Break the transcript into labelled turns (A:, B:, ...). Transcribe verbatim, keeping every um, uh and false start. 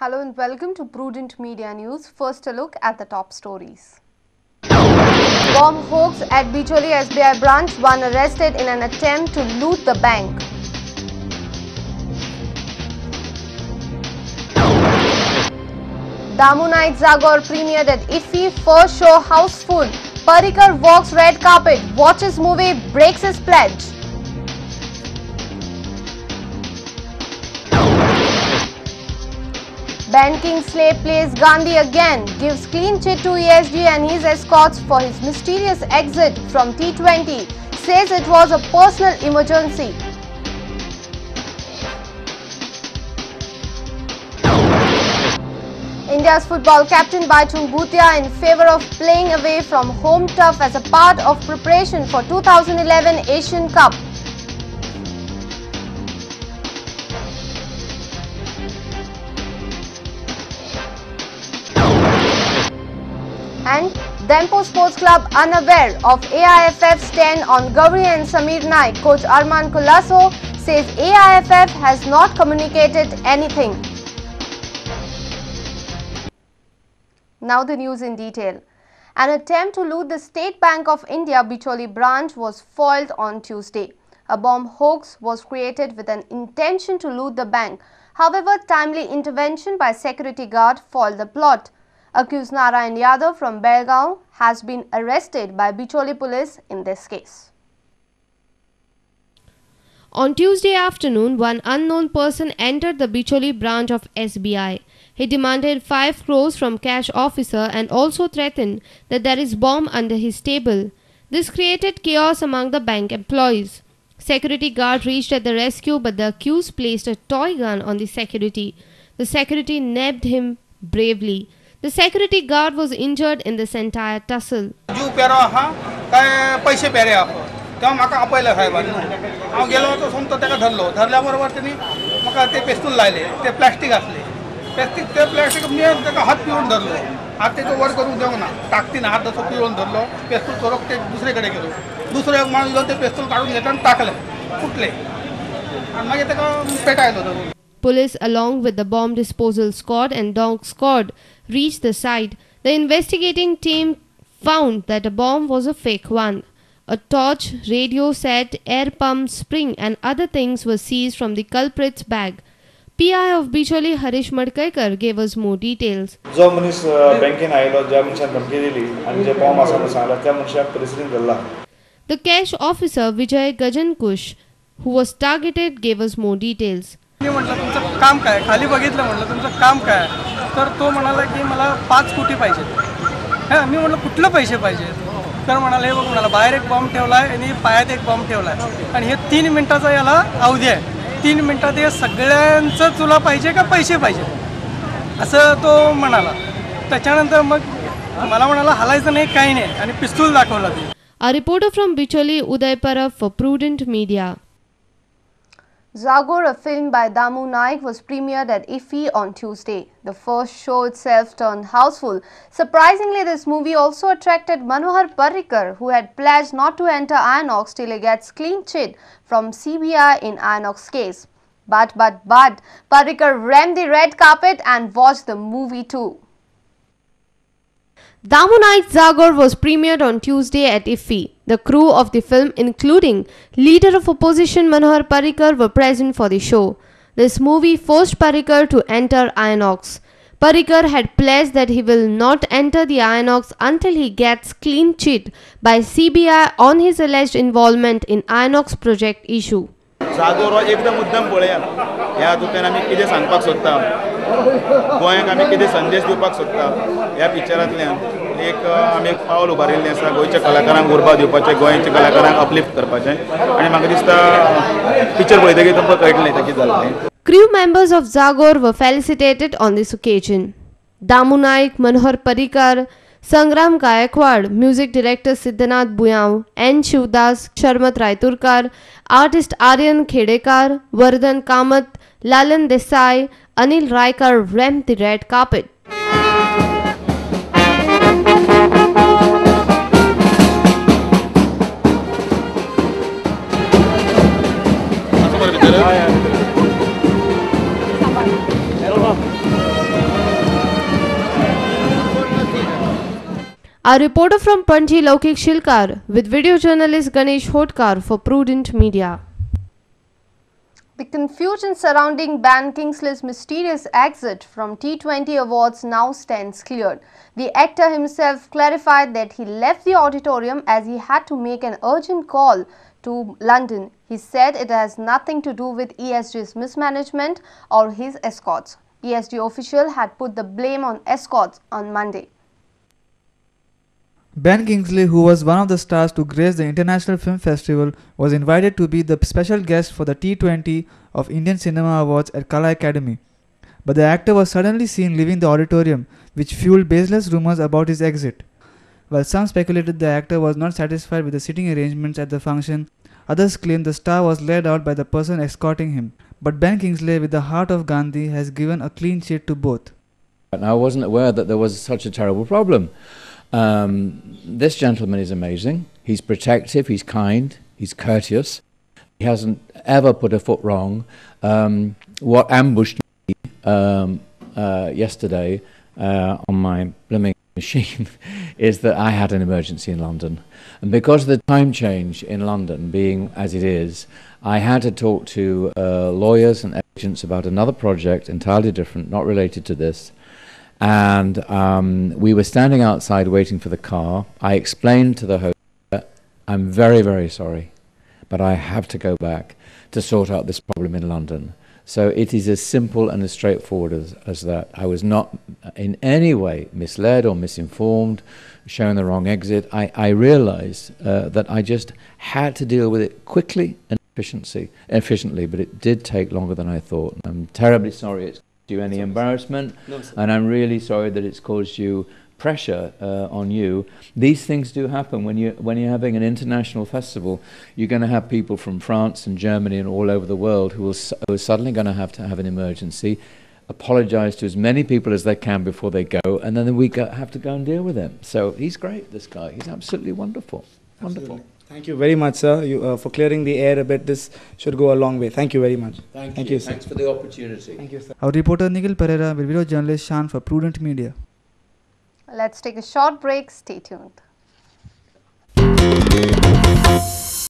A: Hello and welcome to Prudent Media News. First, a look at the top stories. Bomb hoax at Bicholi S B I branch, one arrested in an attempt to loot the bank. Damu Night Zagor premiered at I F F I, first show houseful. Parrikar walks red carpet, watches movie, breaks his pledge. Ben Kingsley plays Gandhi again, gives clean chit to E S G and his escorts for his mysterious exit from T twenty, says it was a personal emergency. India's football captain Baichung Bhutia in favour of playing away from home turf as a part of preparation for two thousand eleven Asian Cup. And Dempo Sports Club unaware of A I F F's stand on Gauri and Samir Naik. Coach Arman Colasso says A I F F has not communicated anything. Now the news in detail. An attempt to loot the State Bank of India Bicholi branch was foiled on Tuesday. A bomb hoax was created with an intention to loot the bank. However, timely intervention by security guard foiled the plot. Accused Narayan Yadav from Belgaum has been arrested by Bicholi police in this case.
B: On Tuesday afternoon, one unknown person entered the Bicholi branch of S B I. He demanded five crores from cash officer and also threatened that there is bomb under his table. This created chaos among the bank employees. Security guard reached at the rescue, but the accused placed a toy gun on the security. The security nabbed him bravely. The security guard was injured in this entire tussle.
C: तेव्हा म्हाका आपयले साहेबान हांव गेलो तो सोमतो ताका धरलो धरल्या बरोबर तेणी म्हाका ते पेस्तूल लायले ते प्लास्टीक आसले प्लास्टीक ते प्लास्टीक मी ताका हात पिळून धरलो हात तेचो वर करूंक देवंक ना ताकतीन हात असो पिळून धरलो पेस्तूल चोरोक ते दुसरे कडेन गेलो दुसरो एक माणूस येवन ते पेस्तूल काडून घेतलो आनी टाकले फुटले आनी मागीर ताका पेटायलो धरून.
B: Police along with the bomb disposal squad and dog squad reached the site. The investigating team found that the bomb was a fake one. A torch, radio set, air pump, spring and other things were seized from the culprit's bag. P I of Bicholi Harish Madkaikar gave us more details.
D: जो मनीस बँकेन आयलो ज्या मनशान धमकी दिली आनी जे bomb आसा म्हणून सांगला त्या मनशाक पुलिसांनी धरला.
B: The cash officer Vijay Gajankush, who was targeted, gave us more details.
E: मी म्हटलं तुमचं काम काय खाली बघितलं म्हटलं तुमचं काम काय तर तो म्हणाला की मला पाच कोटी पाहिजे. हां मी म्हटलं कुठलं पैसे पाहिजे तर म्हणाले हे बघ म्हणाला बाहेर एक बॉम्ब ठेवलाय आणि पायात एक बॉम्ब ठेवलाय आणि हे तीन मिनिटाचा याला अवधी आहे तीन मिनिटात हे सगळ्यांचं तुला पाहिजे का पैसे पाहिजे असं तो म्हणाला. त्याच्यानंतर मग मला म्हणाला हलायचं नाही काही नाही आणि पिस्तूल दाखवला ते.
B: A reporter from Bicholi, Uday Parab for Prudent Media.
A: Zagor, a film by Damu Naik, was premiered at I F F I on Tuesday. The first show itself turned houseful. Surprisingly, this movie also attracted Manohar Parrikar, who had pledged not to enter Inox till he gets clean chit from C B I in Inox case. But, but, but, Parrikar rammed the red carpet and watched the movie too.
B: Damu Night Zagor was premiered on Tuesday at I F F I. The crew of the film, including leader of opposition Manohar Parrikar, were present for the show. This movie forced Parrikar to enter Inox. Parrikar had pledged that he will not enter the Inox until he gets clean chit by C B I on his alleged involvement in Inox project issue.
F: जागोर हो एकदम मुद्दम पळया ह्या हातूंतल्यान आमी कितें सांगपाक सोदता गोंयाक आमी कितें संदेश दिवपाक सोदता ह्या पिक्चरांतल्यान एक आमी एक पावल उबारिल्लें आसा गोंयच्या कलाकारांक उर्बा दिवपाचें गोंयच्या कलाकारांक अपलिफ्ट करपाचें आनी म्हाका दिसता पिक्चर पळयतकीर तुमकां कळटलें तें कितें जाल्लें.
B: Crew members of Zagor were felicitated on this occasion. Damu Naik, Manohar Parrikar, Sangram Gaikwad, music director Siddhanath Buyao, N. Shivdas, Sharmat Raiturkar, artist Aryan Khedekar, Vardhan Kamath, Lalan Desai, Anil Raikar rammed the red carpet. Our reporter from Panji, Laukik Shilkar, with video journalist Ganesh Hotkar for Prudent Media.
A: The confusion surrounding Ben Kingsley's mysterious exit from T twenty awards now stands cleared. The actor himself clarified that he left the auditorium as he had to make an urgent call to London. He said it has nothing to do with E S G's mismanagement or his escorts. E S G official had put the blame on escorts on Monday.
G: Ben Kingsley, who was one of the stars to grace the International Film Festival, was invited to be the special guest for the T twenty of Indian Cinema Awards at Kala Academy. But the actor was suddenly seen leaving the auditorium, which fueled baseless rumors about his exit. While some speculated the actor was not satisfied with the seating arrangements at the function, others claimed the star was led out by the person escorting him. But Ben Kingsley, with the heart of Gandhi, has given a clean sheet to both.
H: And I wasn't aware that there was such a terrible problem. Um, this gentleman is amazing. He's protective, he's kind, he's courteous. He hasn't ever put a foot wrong. Um, what ambushed me um, uh, yesterday uh, on my blooming machine is that I had an emergency in London. And because of the time change in London being as it is, I had to talk to uh, lawyers and agents about another project entirely different, not related to this. And um, we were standing outside waiting for the car. I explained to the host, I'm very, very sorry, but I have to go back to sort out this problem in London. So it is as simple and as straightforward as, as that. I was not in any way misled or misinformed, showing the wrong exit. I, I realized uh, that I just had to deal with it quickly and efficiency, efficiently, but it did take longer than I thought. I'm terribly sorry it's you any embarrassment, no, and I'm really sorry that it's caused you pressure uh, on you. These things do happen when you when you're having an international festival. You're going to have people from France and Germany and all over the world who, will, who are suddenly going to have to have an emergency, apologize to as many people as they can before they go, and then we go, have to go and deal with him. So he's great, this guy. He's absolutely wonderful. Wonderful.
I: Absolutely. Thank you very much, sir, you, uh, for clearing the air a bit. This should go a long way. Thank you very much.
H: Thank,
I: Thank
H: you.
I: you, sir.
H: Thanks for the opportunity.
I: Thank you, sir.
G: Our reporter Nikhil Pereira with video journalist Shan for Prudent Media.
A: Let's take a short break. Stay tuned.